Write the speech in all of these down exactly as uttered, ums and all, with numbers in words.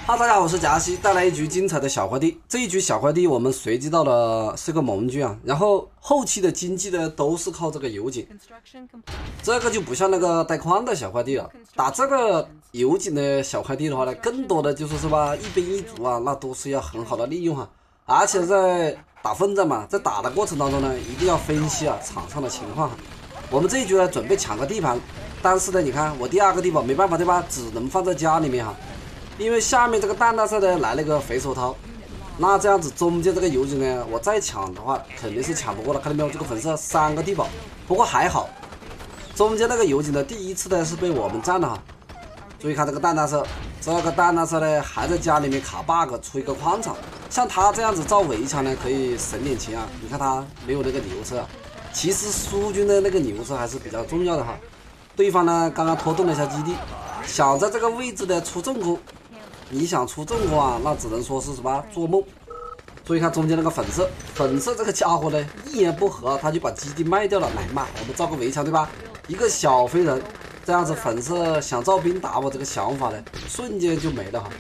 哈，大家好，我是贾西，带来一局精彩的小快递。这一局小快递我们随机到的是个盟军啊，然后后期的经济呢都是靠这个油井，这个就不像那个带宽的小快递了。打这个油井的小快递的话呢，更多的就是是吧，一兵一卒啊，那都是要很好的利用啊。而且在打奋战嘛，在打的过程当中呢，一定要分析啊场上的情况。我们这一局呢准备抢个地盘，但是呢，你看我第二个地堡没办法对吧，只能放在家里面哈。因为下面这个蛋大赛呢来了个肥手套，那这样子中间这个油井呢，我再抢的话肯定是抢不过了。看到没有，这个粉色三个地堡，不过还好，中间那个油井的第一次呢是被我们占了哈。注意看这个蛋大赛，这个蛋大赛呢还在家里面卡 bug 出一个矿场，像他这样子造围墙呢可以省点钱啊。你看他没有那个牛车啊，其实苏军的那个牛车还是比较重要的哈。对方呢刚刚拖动了一下基地，想在这个位置呢出重攻。你想出正攻啊，那只能说是什么做梦。注意看中间那个粉色，粉色这个家伙呢，一言不合他就把基地卖掉了。来嘛，我们造个围墙对吧？一个小飞人，这样子粉色想造兵打我这个想法呢，瞬间就没了哈。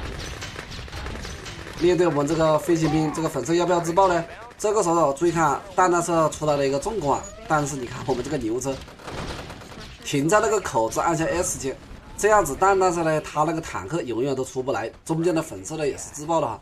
面对我们这个飞行兵，这个粉色要不要自爆呢？这个时候注意看，蛋蛋色出来了一个重攻啊，但是你看我们这个牛车停在那个口子，按下 S 键。这样子蛋蛋色呢，他那个坦克永远都出不来，中间的粉色呢也是自爆了哈。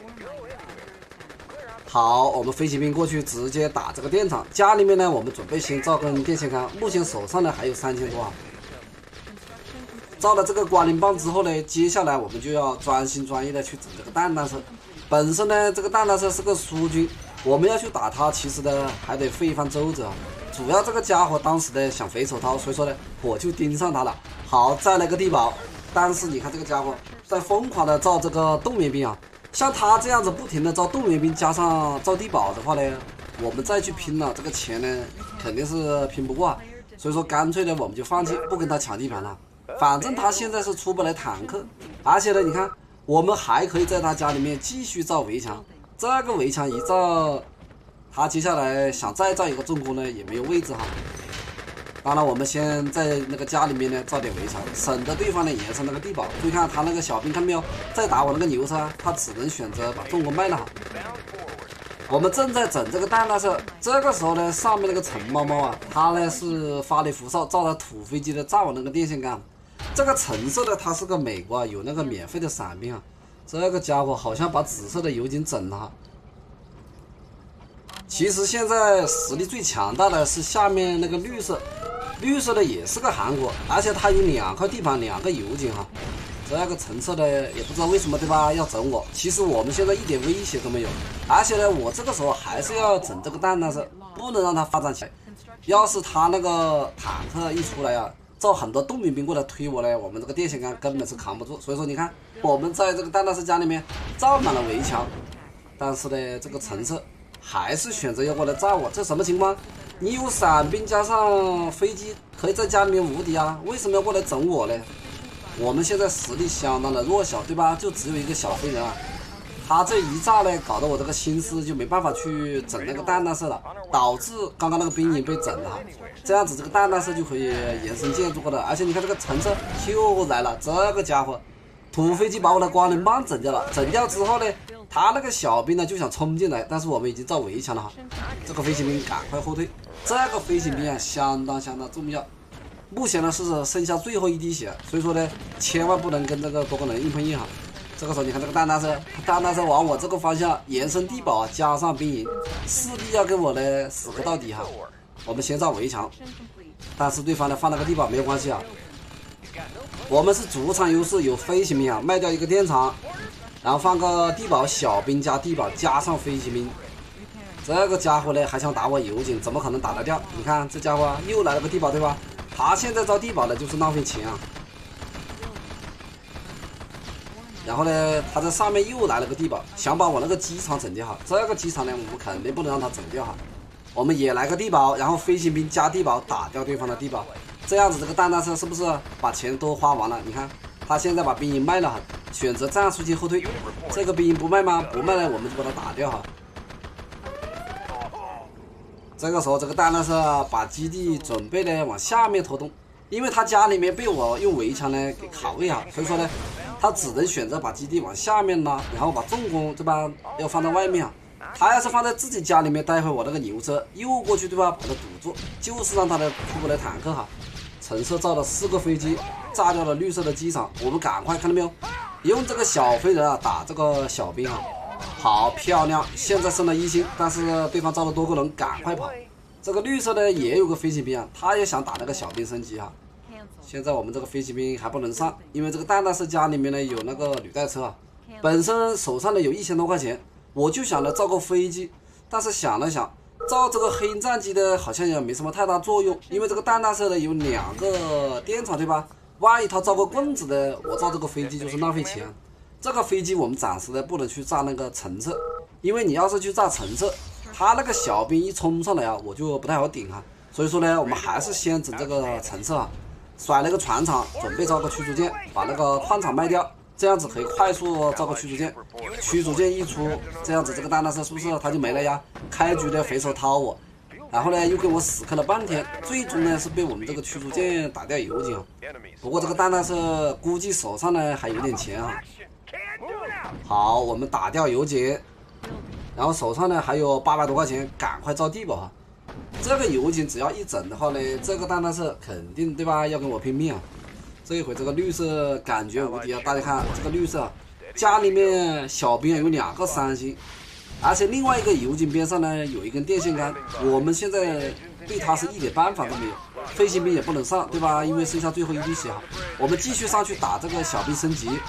好，我们飞行兵过去直接打这个电厂，家里面呢我们准备先造根电线杆，目前手上呢还有三千多啊。造了这个光灵棒之后呢，接下来我们就要专心专意的去整这个蛋蛋色。本身呢这个蛋蛋色是个苏军，我们要去打他，其实呢还得费一番周折啊。主要这个家伙当时呢想肥手套，所以说呢我就盯上他了。好，再来个地堡，但是你看这个家伙在疯狂的造这个动员兵啊，像他这样子不停的造动员兵加上造地堡的话呢，我们再去拼了，这个钱呢肯定是拼不过啊。所以说干脆呢我们就放弃，不跟他抢地盘了。反正他现在是出不来坦克，而且呢你看我们还可以在他家里面继续造围墙，这个围墙一造，他接下来想再造一个重攻呢也没有位置哈。当然我们先在那个家里面呢造点围墙，省得对方呢延伸那个地堡。注意看他那个小兵，看到没有，再打我那个牛车，他只能选择把重攻卖了哈。我们正在整这个蛋大色，这个时候呢上面那个陈猫猫啊，他呢是发了辐哨，造了土飞机的炸我那个电线杆。这个橙色的他是个美国啊，有那个免费的伞兵啊。这个家伙好像把紫色的油井整了哈。其实现在实力最强大的是下面那个绿色，绿色的也是个韩国，而且它有两块地盘，两个油井哈。这个橙色的也不知道为什么对吧，要整我。其实我们现在一点威胁都没有，而且呢，我这个时候还是要整这个蛋蛋色，不能让它发展起来。要是他那个坦克一出来啊，造很多动员兵过来推我呢，我们这个电线杆根本是扛不住。所以说你看，我们在这个蛋蛋色家里面造满了围墙，但是呢，这个橙色还是选择要过来炸我，这什么情况？你有伞兵加上飞机，可以在家里面无敌啊，为什么要过来整我呢？我们现在实力相当的弱小，对吧？就只有一个小飞人啊，他这一炸呢，搞得我这个心思就没办法去整那个蛋蛋色了，导致刚刚那个兵营被整了。这样子这个蛋蛋色就可以延伸建筑了，而且你看这个橙色又来了，这个家伙土飞机把我的光灵棒整掉了，整掉之后呢，他那个小兵呢就想冲进来，但是我们已经造围墙了哈。这个飞行兵赶快后退，这个飞行兵啊相当相当重要。目前呢是剩下最后一滴血，所以说呢千万不能跟这个多个人硬碰硬哈。这个时候你看这个蛋蛋车，蛋蛋车往我这个方向延伸地堡啊，加上兵营，势必要跟我呢死磕到底哈。我们先造围墙，但是对方呢放了个地堡没有关系啊。我们是主场优势，有飞行兵啊，卖掉一个电厂，然后放个地堡，小兵加地堡加上飞行兵。这个家伙呢还想打我油井，怎么可能打得掉？你看这家伙又来了个地堡对吧？他现在造地堡的就是浪费钱啊。然后呢，他在上面又来了个地堡，想把我那个机场整掉哈。这个机场呢，我们肯定不能让他整掉哈。我们也来个地堡，然后飞行兵加地堡打掉对方的地堡，这样子这个蛋蛋车是不是把钱都花完了？你看他现在把兵营卖了哈，选择战术性后退。这个兵营不卖吗？不卖呢，我们就把它打掉哈。这个时候，这个蛋蛋是把基地准备呢往下面拖动，因为他家里面被我用围墙呢给卡位啊，所以说呢， 他只能选择把基地往下面拉，然后把重工对吧要放在外面啊。他要是放在自己家里面，待会我那个牛车又过去对吧，把它堵住，就是让他的出不来坦克哈。橙色造了四个飞机，炸掉了绿色的机场，我们赶快看到没有？用这个小飞人啊打这个小兵啊，好漂亮！现在升了一星，但是对方招了多个人，赶快跑。这个绿色的也有个飞行兵啊，他也想打那个小兵升级哈。现在我们这个飞行兵还不能上，因为这个蛋蛋是家里面呢有那个履带车啊，本身手上呢有一千多块钱，我就想着造个飞机，但是想了想。造这个黑鹰战机的好像也没什么太大作用，因为这个蛋蛋色的有两个电厂对吧？万一他造个棍子的，我造这个飞机就是浪费钱。这个飞机我们暂时的不能去炸那个橙色，因为你要是去炸橙色，他那个小兵一冲上来啊，我就不太好顶哈。所以说呢，我们还是先整这个橙色啊，甩了个船厂，准备造个驱逐舰，把那个矿场卖掉。这样子可以快速造个驱逐舰，驱逐舰一出，这样子这个蛋蛋色是不是它就没了呀？开局的回手掏我，然后呢又跟我死磕了半天，最终呢是被我们这个驱逐舰打掉油井啊。不过这个蛋蛋色估计手上呢还有点钱啊。好，我们打掉油井，然后手上呢还有八百多块钱，赶快造地堡哈。这个油井只要一整的话呢，这个蛋蛋色肯定对吧？要跟我拼命啊！这一回这个绿色感觉无敌啊！大家看这个绿色，家里面小兵有两个三星，而且另外一个油井边上呢有一根电线杆，我们现在对他是一点办法都没有，飞行兵也不能上，对吧？因为剩下最后一滴血哈，我们继续上去打这个小兵升级。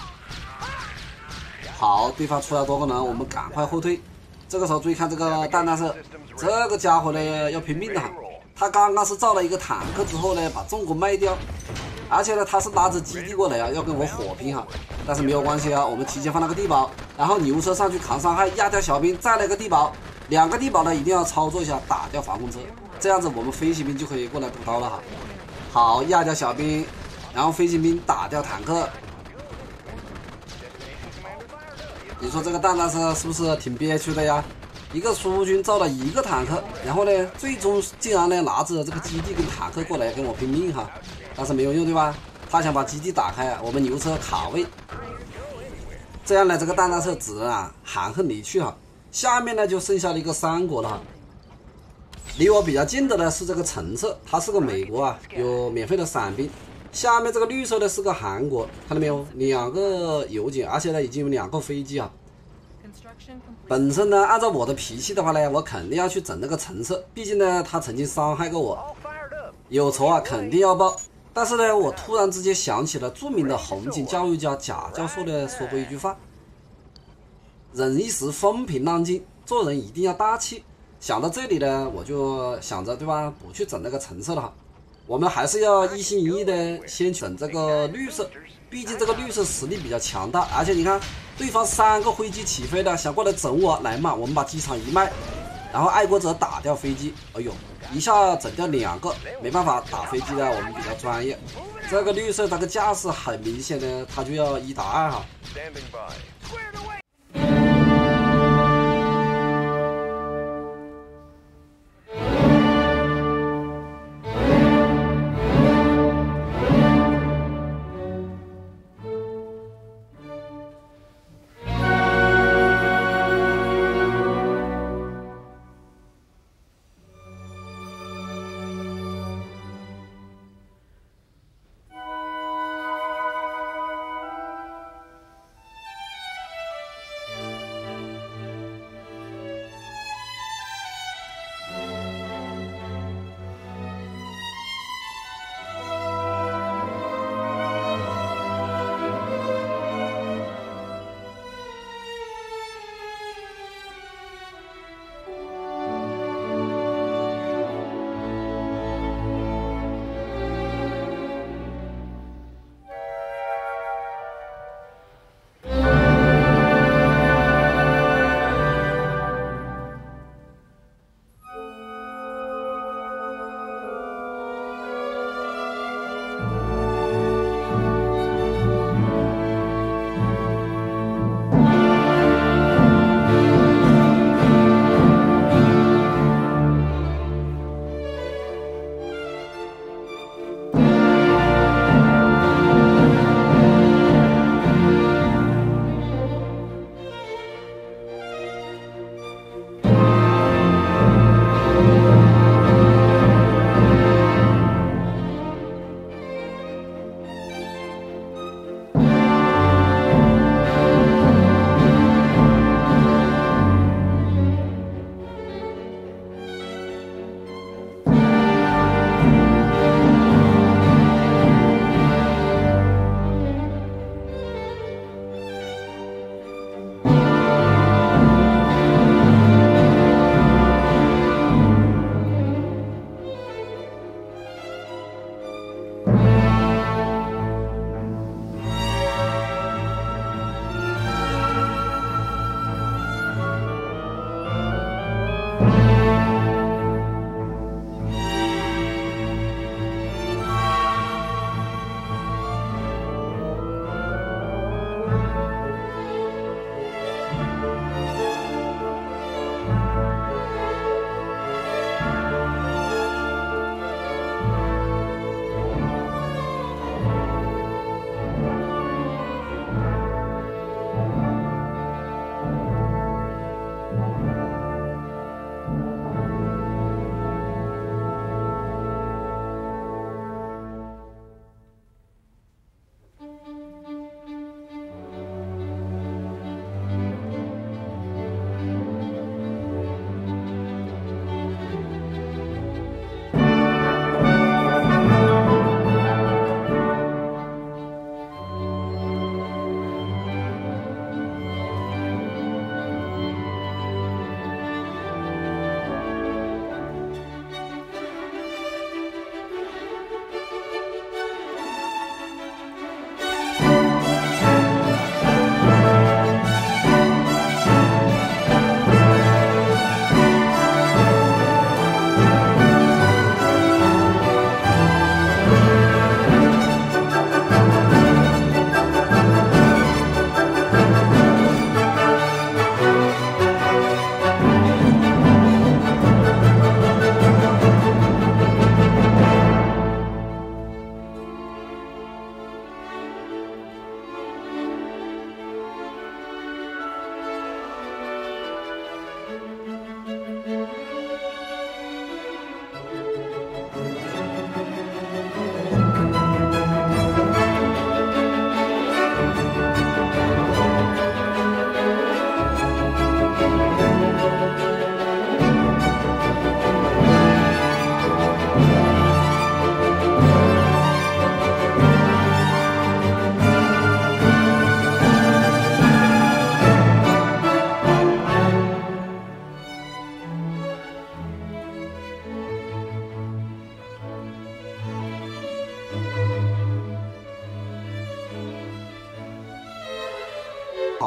好，对方出来多个人，我们赶快后退。这个时候注意看这个蛋蛋色，这个家伙呢要拼命的哈，他刚刚是造了一个坦克之后呢，把重工卖掉。而且呢，他是拉着基地过来啊，要跟我火拼哈，但是没有关系啊，我们提前放了个地堡，然后牛车上去扛伤害，压掉小兵，再来个地堡，两个地堡呢一定要操作一下，打掉防空车，这样子我们飞行兵就可以过来补刀了哈。好，压掉小兵，然后飞行兵打掉坦克。你说这个蛋蛋色是不是挺憋屈的呀？一个苏军造了一个坦克，然后呢，最终竟然呢拿着这个基地跟坦克过来跟我拼命哈。但是没有用对吧？他想把基地打开，我们牛车卡位，这样呢，这个蛋蛋色只能啊含恨离去哈。下面呢就剩下了一个三国了哈。离我比较近的呢是这个橙色，它是个美国啊，有免费的伞兵。下面这个绿色的是个韩国，看到没有？两个油井，而且呢已经有两个飞机啊。本身呢，按照我的脾气的话呢，我肯定要去整那个橙色，毕竟呢他曾经伤害过我，有仇啊肯定要报。但是呢，我突然之间想起了著名的红警教育家贾教授呢说过一句话：忍一时风平浪静，做人一定要大气。想到这里呢，我就想着对吧，不去整那个橙色了哈，我们还是要一心一意的先整这个绿色，毕竟这个绿色实力比较强大，而且你看对方三个飞机起飞的想过来整我，来嘛，我们把机场一卖，然后爱国者打掉飞机，哎呦，一下整掉两个，没办法，打飞机的我们比较专业。这个绿色那个架势很明显的，他就要一打二哈。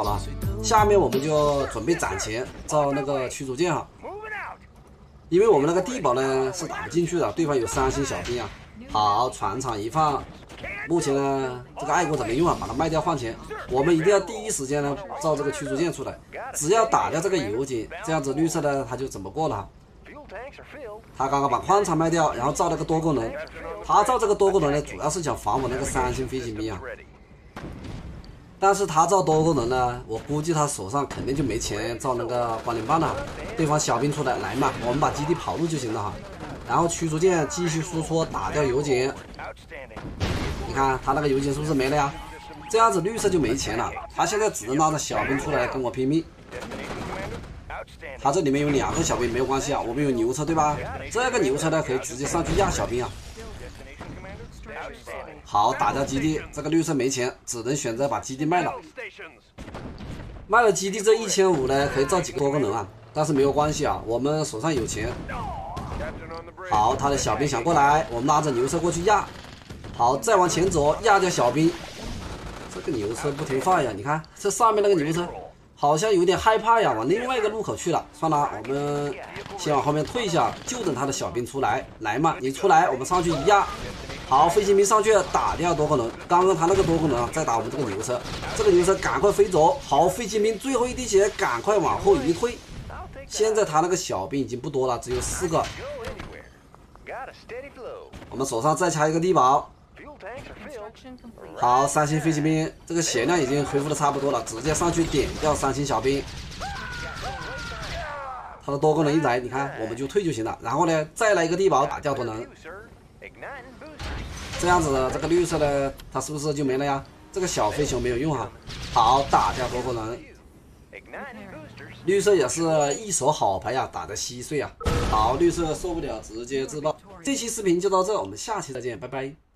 好了，下面我们就准备攒钱造那个驱逐舰哈。因为我们那个地堡呢是打不进去的，对方有三星小兵啊。好，船厂一放，目前呢这个爱国者没用啊，把它卖掉换钱。我们一定要第一时间呢造这个驱逐舰出来，只要打掉这个油井，这样子绿色的他就怎么过了哈。他刚刚把矿场卖掉，然后造了个多功能。他造这个多功能呢，主要是想防我那个三星飞行兵啊。但是他造多功能呢，我估计他手上肯定就没钱造那个光联棒了。对方小兵出来，来嘛，我们把基地跑路就行了哈。然后驱逐舰继续输出，打掉油井。你看他那个油井是不是没了呀？这样子绿色就没钱了，他现在只能拉着小兵出来跟我拼命。他这里面有两个小兵没有关系啊，我们有牛车对吧？这个牛车呢可以直接上去压小兵啊。好，打掉基地，这个绿色没钱，只能选择把基地卖了。卖了基地这一千五呢，可以造几个多功能啊，但是没有关系啊，我们手上有钱。好，他的小兵想过来，我们拉着牛车过去压。好，再往前走，压掉小兵。这个牛车不听话呀，你看这上面那个牛车好像有点害怕呀，往另外一个路口去了。算了，我们先往后面退一下，就等他的小兵出来。来嘛，你出来，我们上去一压。好，飞行兵上去打掉多功能。刚刚他那个多功能啊，再打我们这个牛车，这个牛车赶快飞走。好，飞行兵最后一滴血，赶快往后一退。现在他那个小兵已经不多了，只有四个。我们手上再掐一个地堡。好，三星飞行兵这个血量已经恢复的差不多了，直接上去点掉三星小兵。他的多功能一来，你看我们就退就行了。然后呢，再来一个地堡打掉多能。这样子的这个绿色呢，它是不是就没了呀？这个小飞球没有用哈。好，打掉多功能。绿色也是一手好牌呀，打得稀碎啊。好，绿色受不了，直接自爆。这期视频就到这，我们下期再见，拜拜。